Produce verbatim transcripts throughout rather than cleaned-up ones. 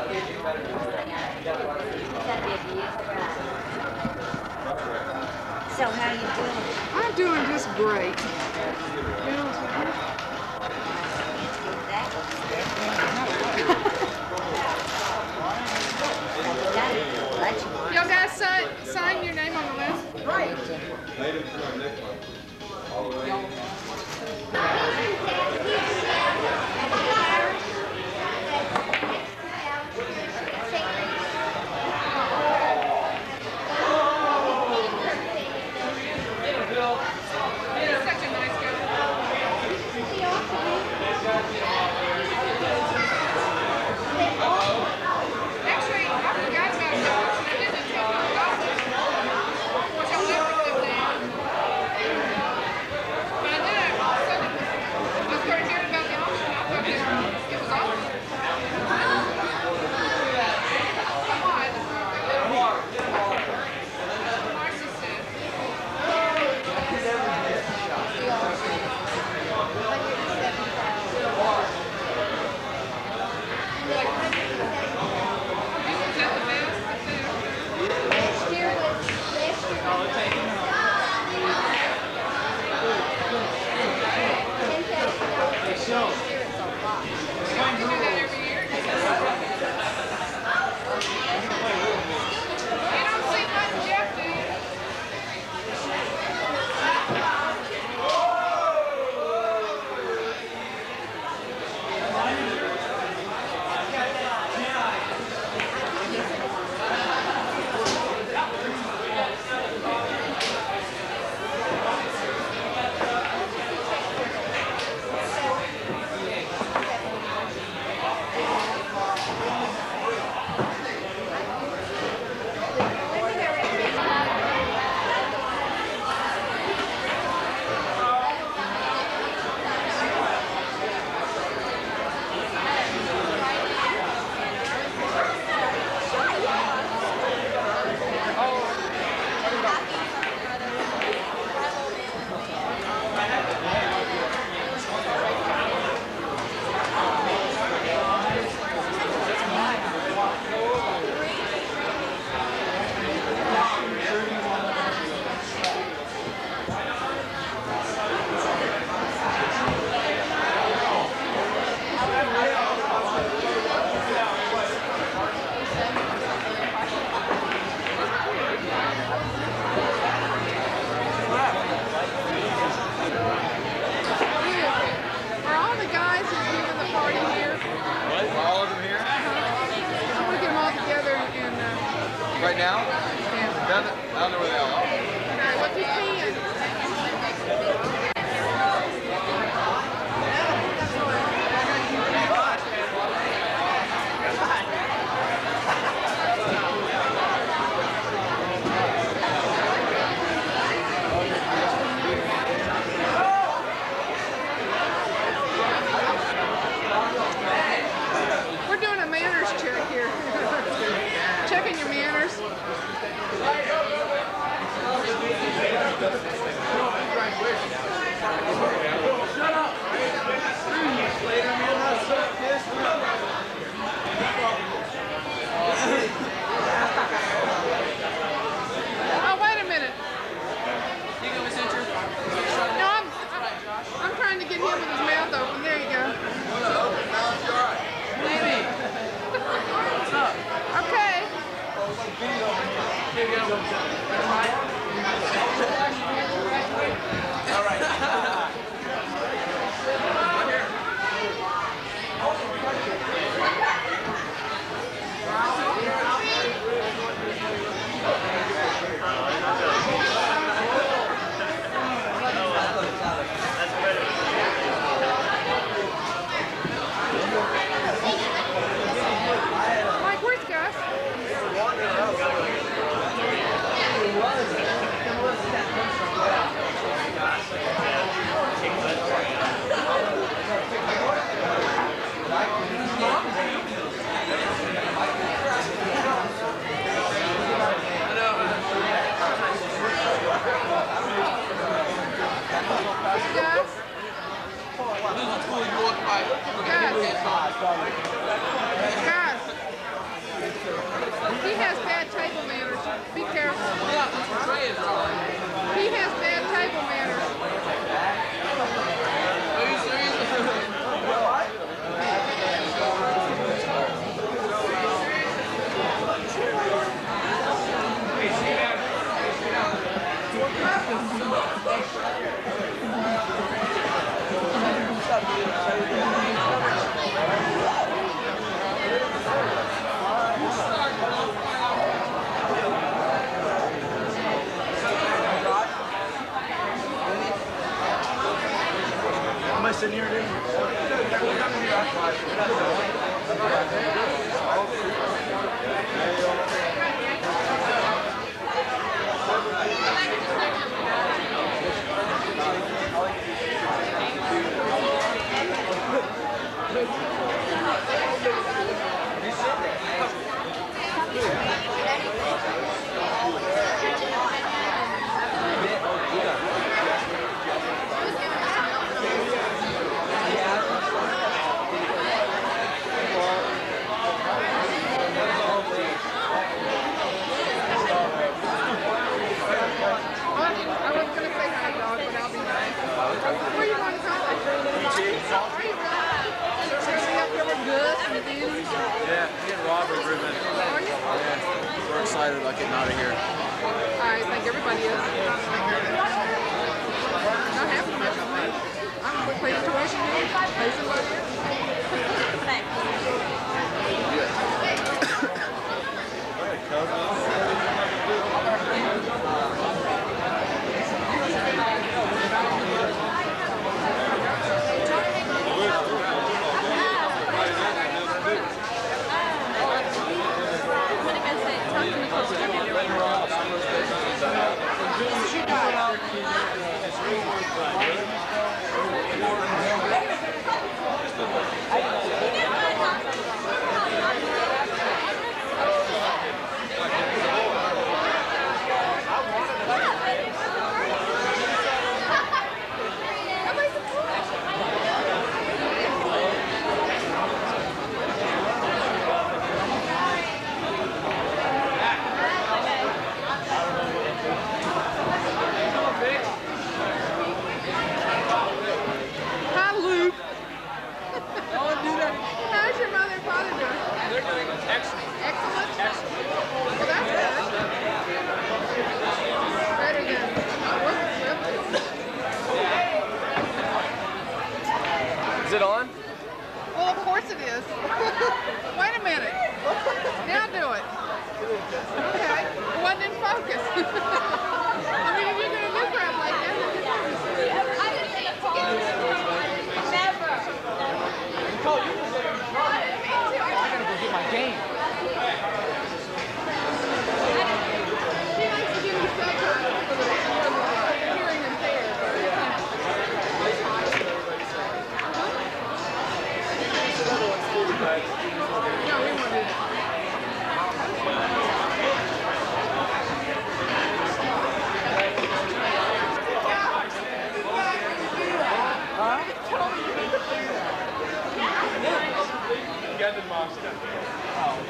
So how you doing? I'm doing just great. Y'all guys sign, sign your name on the list? Right. Right now? Yeah. Down, down there where they all are. Okay, what's his hand? We're doing a manners check here. Checking your manners. Shut up! Later, man, I suck this. Oh, wait a minute. No, I'm, I'm, I'm trying to get him with his mouth open. There you go. What's up? Okay. Here you go. All right. Mike, where's Gus? Guys. Guys. improvement. Are you? Yeah, we're excited about getting out of here. I think everybody is. Not half as much as me. I'm with paying tuition dues, pay somebody else. Is it on? Well, of course it is. Wait a minute. Now do it. Okay. It wasn't in focus. I mean, if you're going to do crap like that, then you I didn't think it's never. I gotta go get my game. She likes to give you subtitles for the hearing impaired. No, we want to do that. Get the monster. Oh.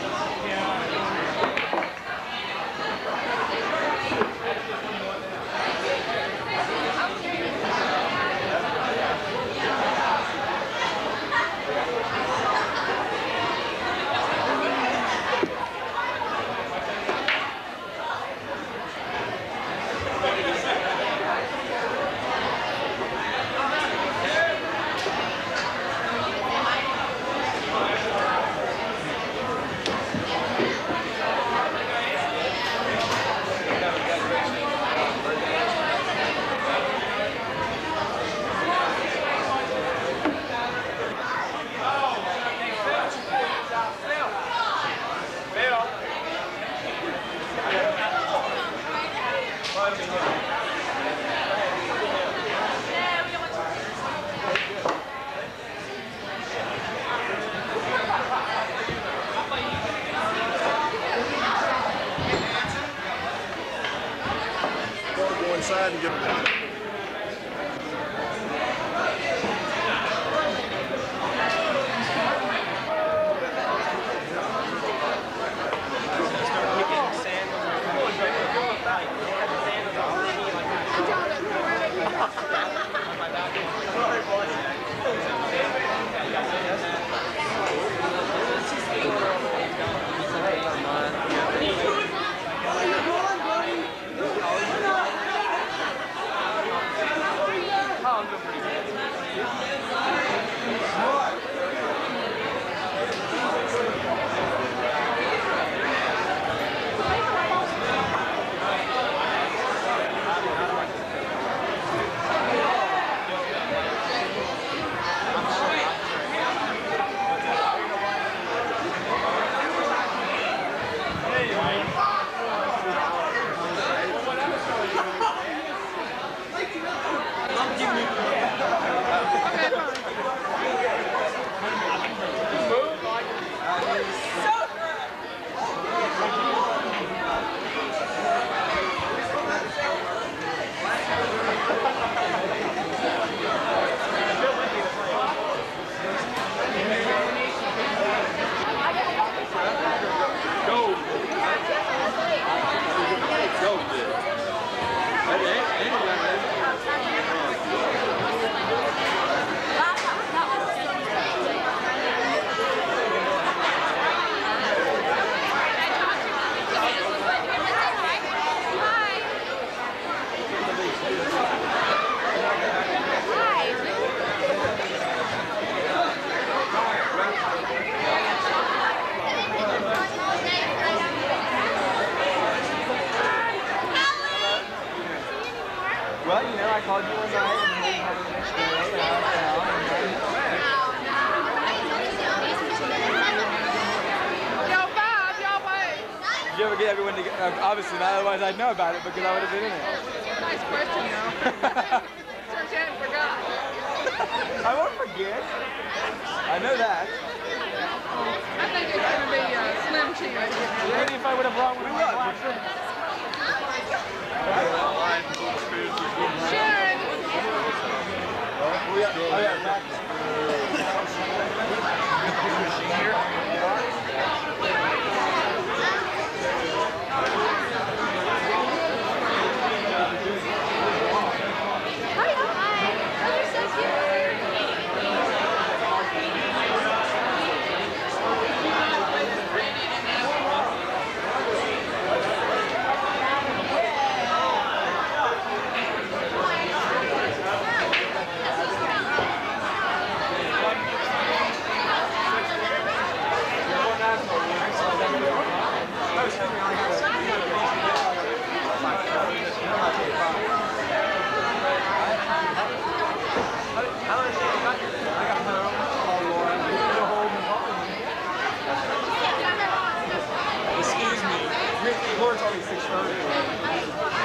Inside and get called you one night and we had a next day. And I was down. Yo, Bob, y'all wait. Did you ever get everyone to get, uh, obviously not, otherwise I'd know about it because I would have been in it. Nice question, though. Search and forgot. I won't forget. I know that. I think it's going to be a slim chance. Maybe if I would have brought one of my glasses. Sharon! Oh yeah, oh yeah, Max. Excuse me, Lord's only six thirty.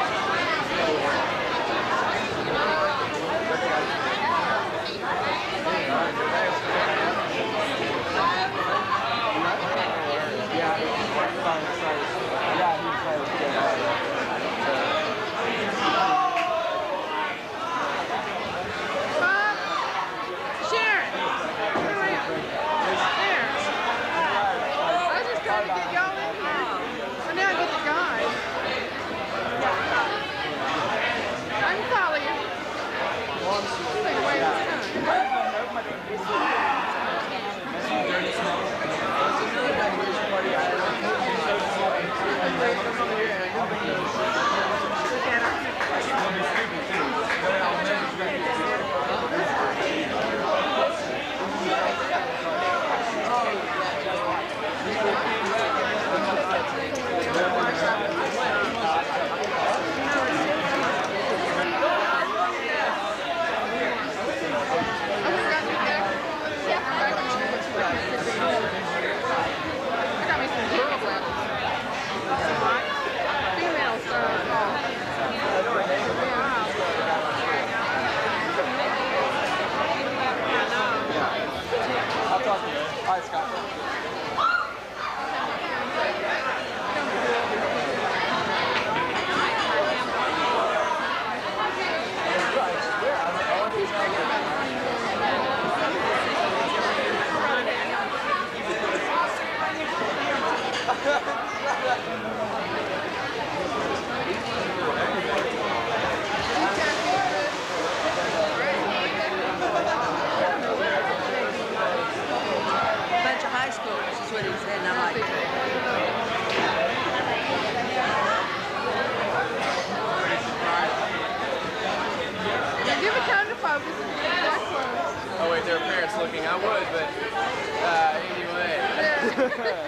Oh wait, there are parents looking. I would, but uh, anyway.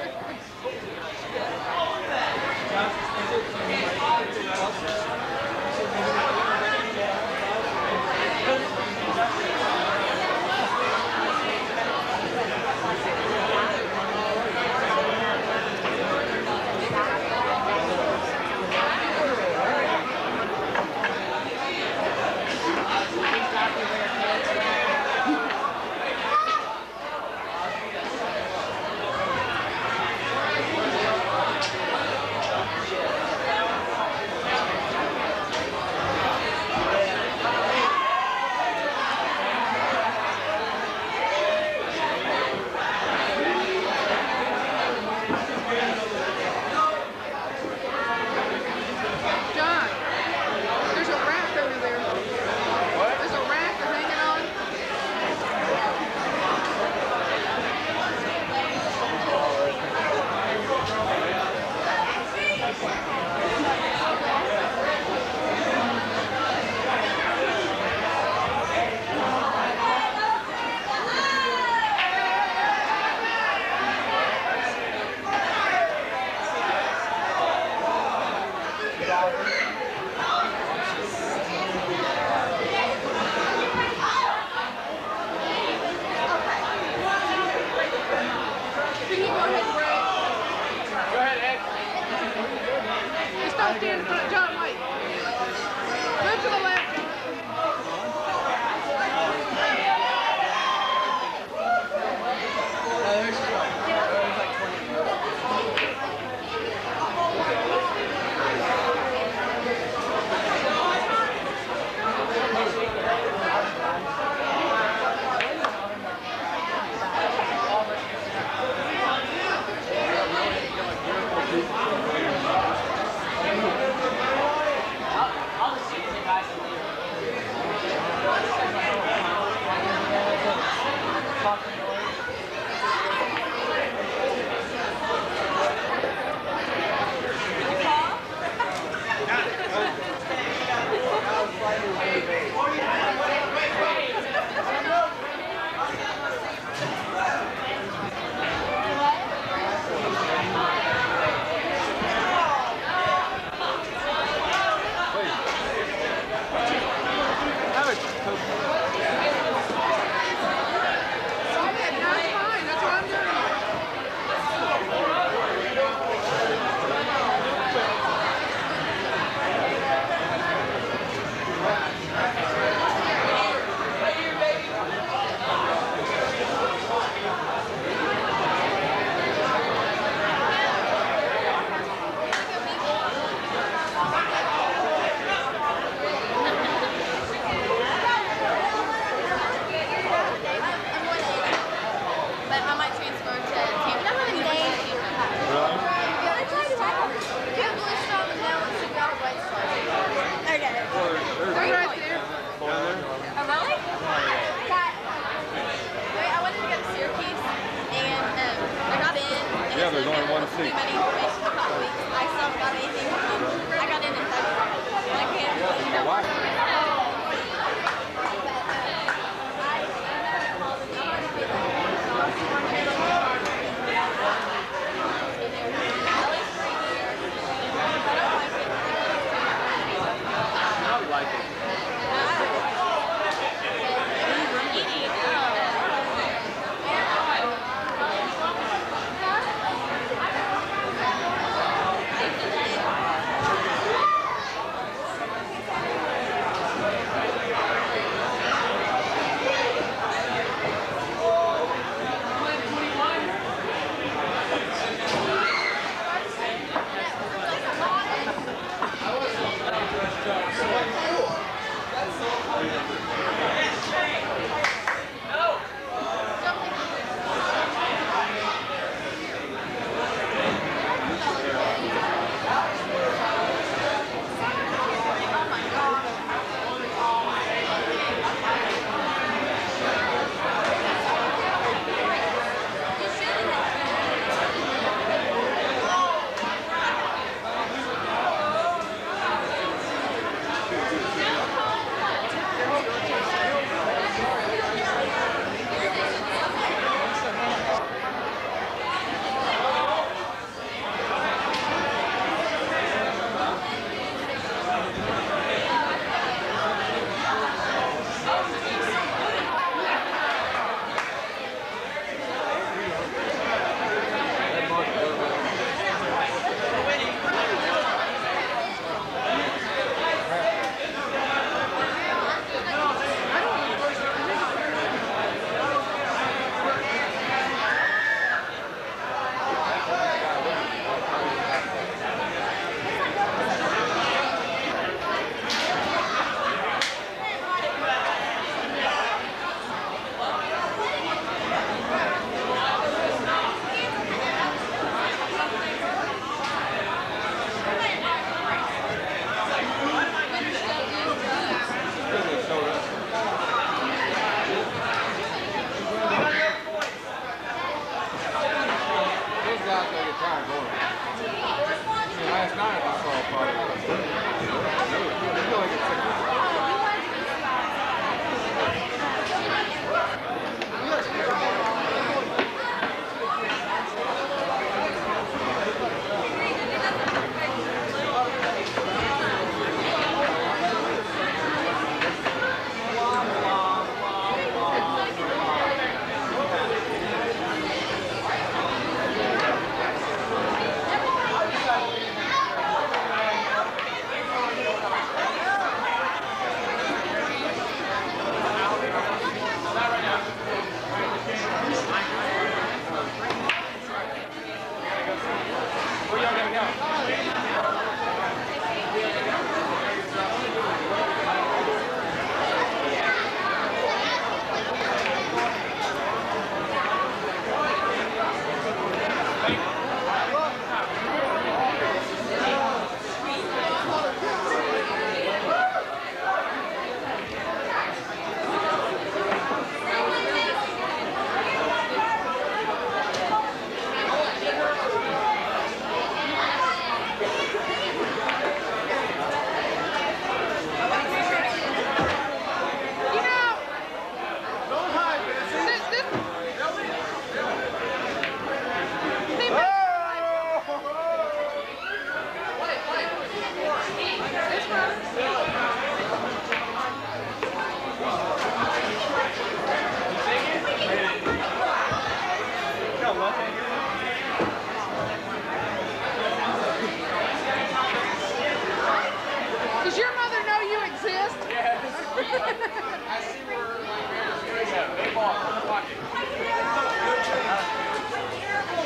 I'll stand in front of John White. Move to the left, John. Yeah, there's only one seat. I still haven't got anything. I got in in February. I can't. You know why?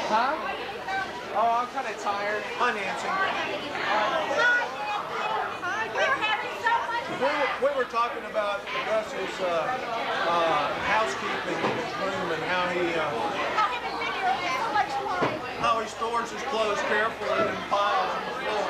Huh? Oh, I'm kind of tired. Hi, Nancy. We're having so much We were, we were talking about Russell's uh, uh, housekeeping room and how he uh, I haven't been here in so much time. how he stores his clothes carefully in piles on the floor.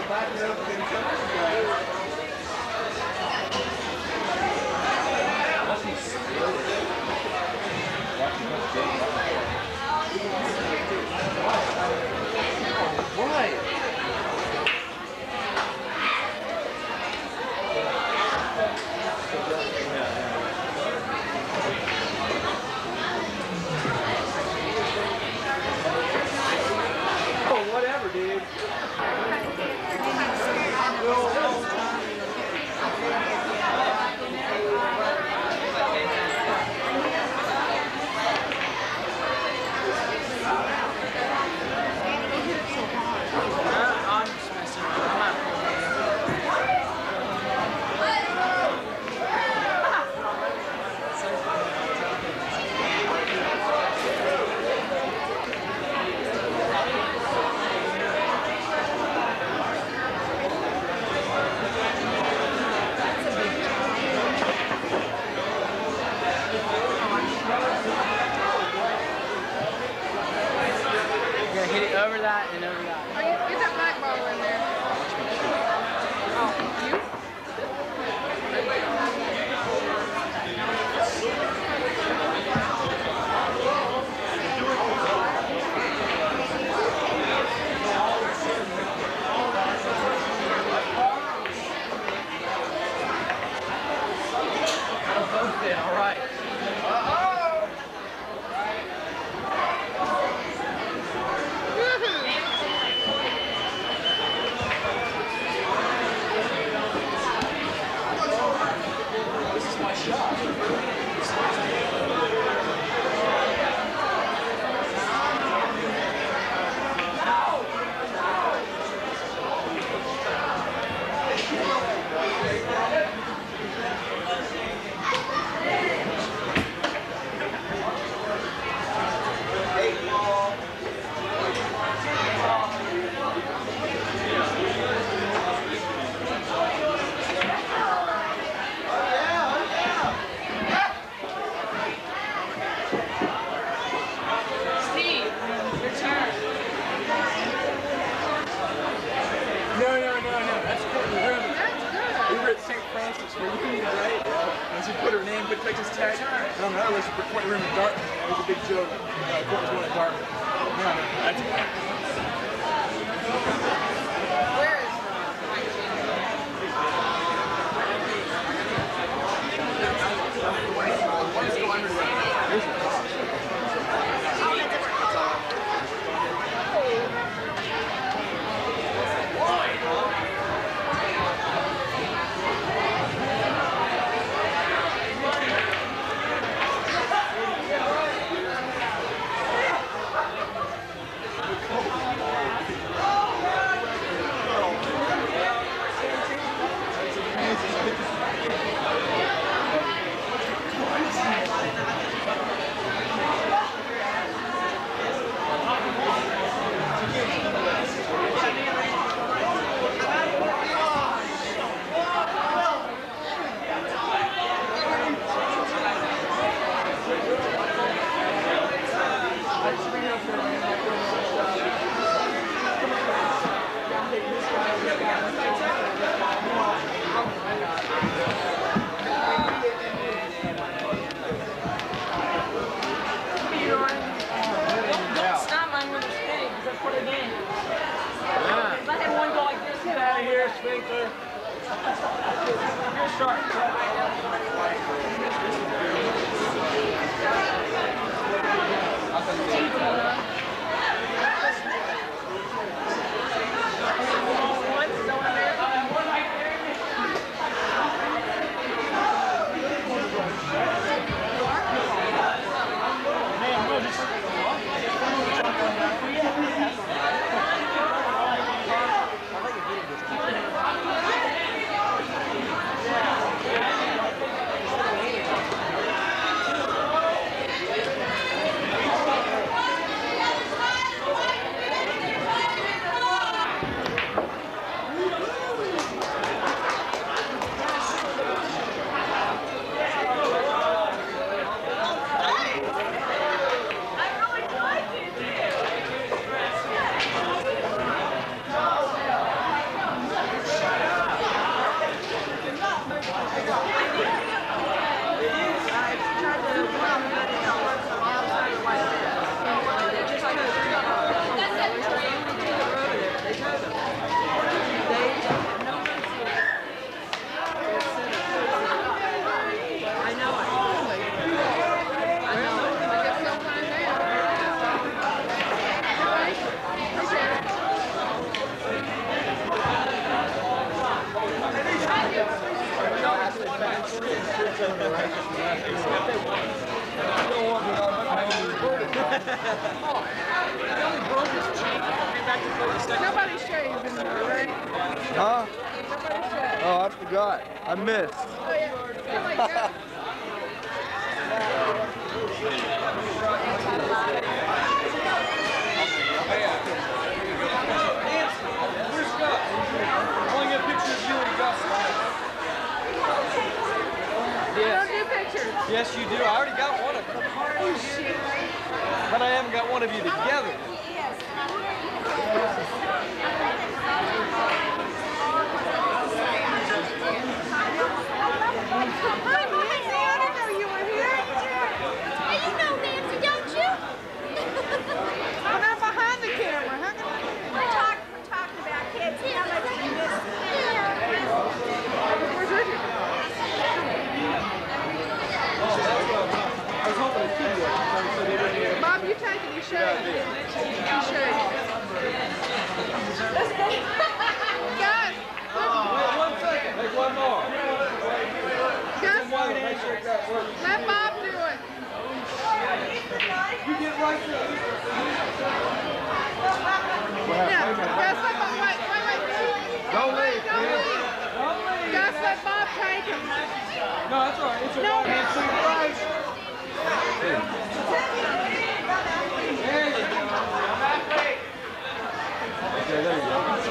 back it up and come guys. Whatever, dude. Hit it over that and over that. Oh, get, get that black ball in there. Oh, you? All right. Put her name, put Texas Tech. No, no, let's put Courtney Room in Dartmouth. It was a big joke. Uh, Courtney's going to Dartmouth. No, no, that's it. Where is Sprinkler. You're sharp. Yeah. Nobody shaved in there, right? Huh? Nobody shaved. Oh, I forgot. I missed. Oh, yeah. Oh, my God. Don't do pictures. Yes, you do. I already got one of them. Oh, shit. But I haven't got one of you together. Hi, Nancy. I didn't know you were here. Hey, you know Nancy, don't you? I'm not behind the camera. How can I? We're talking, we're talking about kids. How much we miss. Where's Richard? I was hoping to see you. Bob, you take it. You shave. You shave. Guys, Wait one second. Take one more. guys, let Bob do it. You get right there. Yeah, guys, let Bob, wait, wait, wait. Don't leave, Don't man. leave. Guys, let Bob take him. No, that's all right. It's a No. right hand sweet rice. Okay, there you go.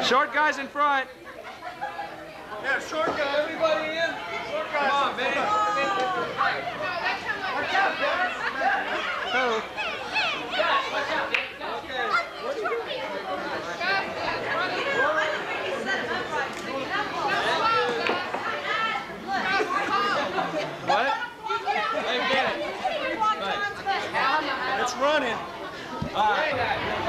Short guys in front. Yeah, short guy. Everybody in. Short guys. Come on, man. Watch out, guys. Oh. Watch out. Okay. What are you doing? What? Hey, get it. It's running. All right.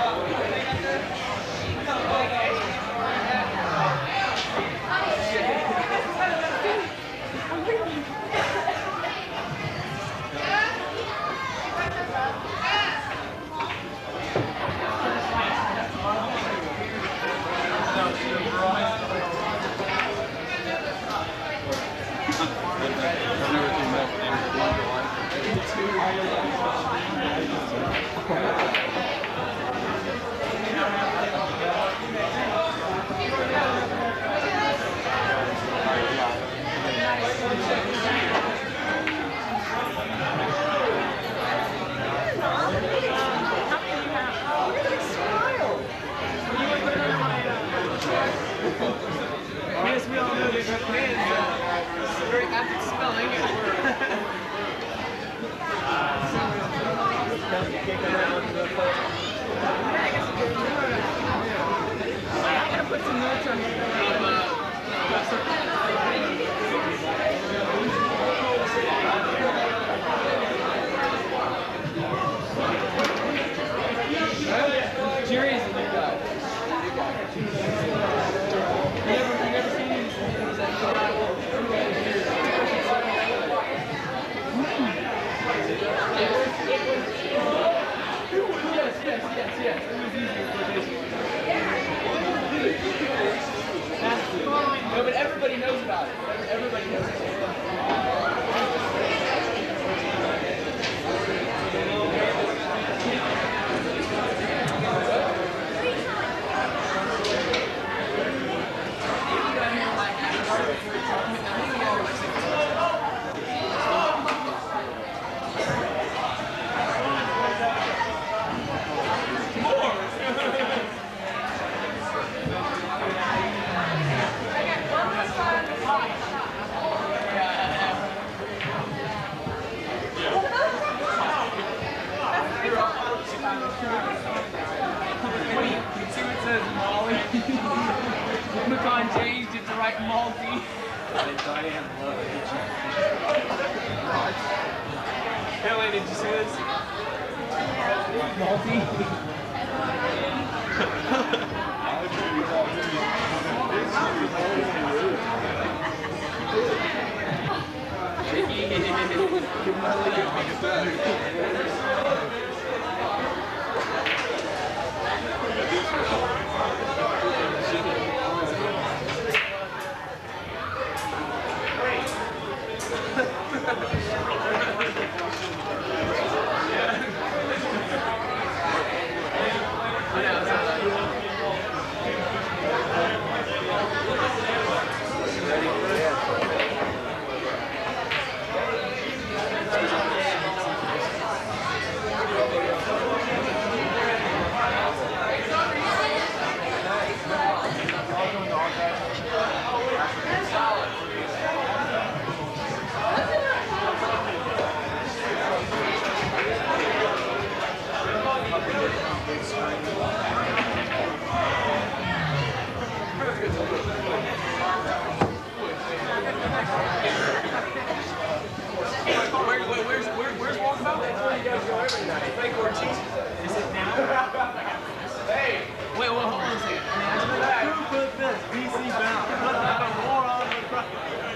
Yes, we all know there's a man. It's a very epic spelling. I gotta put some notes on Jerry's a new guy. You never, you never seen him? He's like, yes, yes, yes, yes. It was easier for this one. No, but everybody knows about it. Everybody knows about it. McCon changed it to write Malty. Kelly, did you see this? Malty. Wait, well, hold on a second. Who put this? D C bound. Put that on more on the front.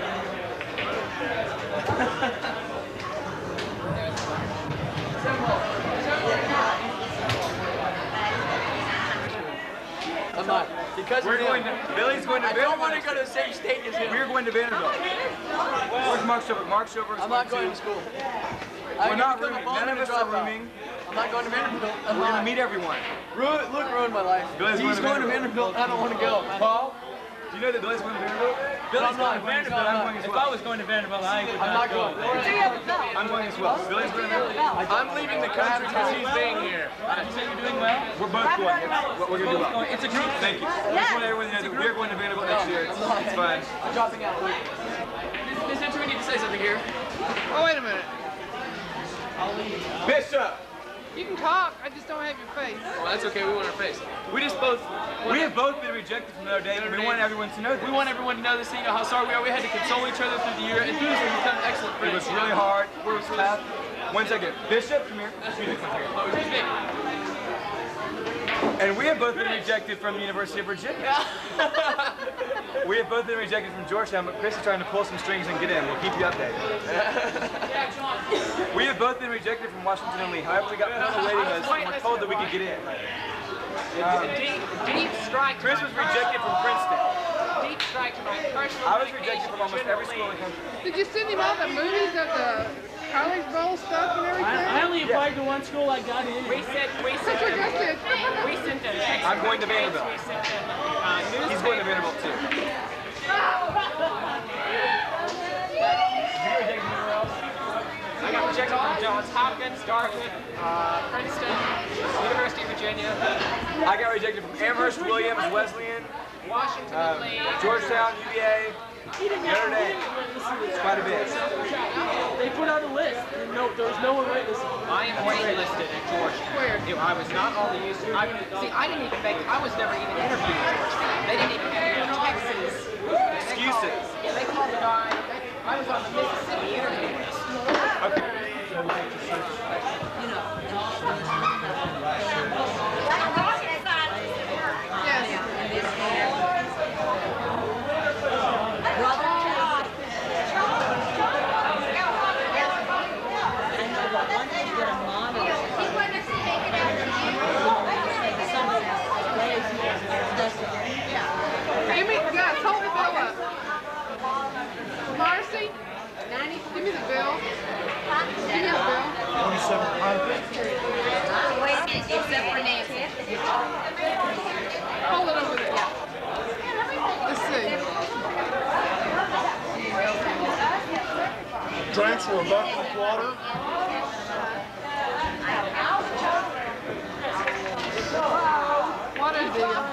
I'm not. Because We're of going him. to, Billy's going to I don't want to go to the same state as him. We're going to Vanderbilt. Where's Mark Silver? Mark Silver is I'm going not going to... to school. We're not rooming. None of us are rooming. I'm not going to Vanderbilt. I'm We're going not. to meet everyone. Ruin, Luke ruined my life. Billy's He's going to going to Vanderbilt. I don't want to go. Paul? Do you know that Billy's going to Vanderbilt? Billy's going to Vanderbilt. I'm going as well. If I was going to Vanderbilt, I would I'm not not go. going. I'm going as well. Billy's going to Vanderbilt. I'm leaving the country because he's being here. You say you're doing well? We're both going. We're, we're going to do well. It's a group. Thank you. I just want everyone to know that we're going to Vanderbilt next year. It's, it's fun. I'm dropping out. Miss Hunter, we need to say something here. Oh, wait a minute. Bishop! You can talk, I just don't have your face. Well, that's okay. We want our face. We just both, we have both been rejected from Notre Dame, and we want everyone to know this. We want everyone to know this, so you know how sorry we are. We had to console each other through the year, and through this we've become excellent It friends. was really hard. It was tough. One second. Bishop, come here. Excuse me. Oh, excuse me. And we have both been rejected from the University of Virginia. We have both been rejected from Georgetown, but Chris is trying to pull some strings and get in. We'll keep you updated. We have both been rejected from Washington and Lee. However, we got put on the waiting list and we're told that we could get in. Um, Deep, deep strike. Chris was rejected from Princeton. Deep strike to my personal. I was rejected from almost every school in the country. Did you send him all the movies of the College Bowl stuff and everything? I, I only applied to one school. I got in. We sent, we That's sent, what Gus did. we sent a text. I'm going to Vanderbilt. We sent a uh, newspaper. He's going to Vanderbilt too. I got rejected from Johns Hopkins, Dartmouth, uh, Princeton, University of Virginia, I got rejected from Amherst, Williams, Wesleyan, Washington, um, and Lee. Georgetown, U V A, Notre Dame. It's quite a bit. They put out a list. And no, there was no one waitlisted. I am waitlisted at Georgetown. Where? It- I was not on the U C. I, see, I didn't even make. I was never even interviewed at Georgetown. They didn't even give me Texas. Excuses. Yeah, they called the guy. I was on the Mississippi interview list. Give me, guys, hold the bill up. Marcy, give me the bill. Give me the bill. Except for Nancy. Hold it over there. Let's see. Drinks were a bucket of water. What a deal.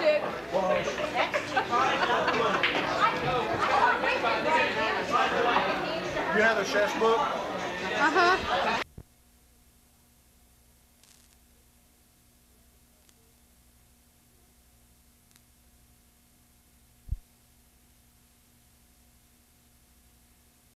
You have the chef's book? Uh-huh.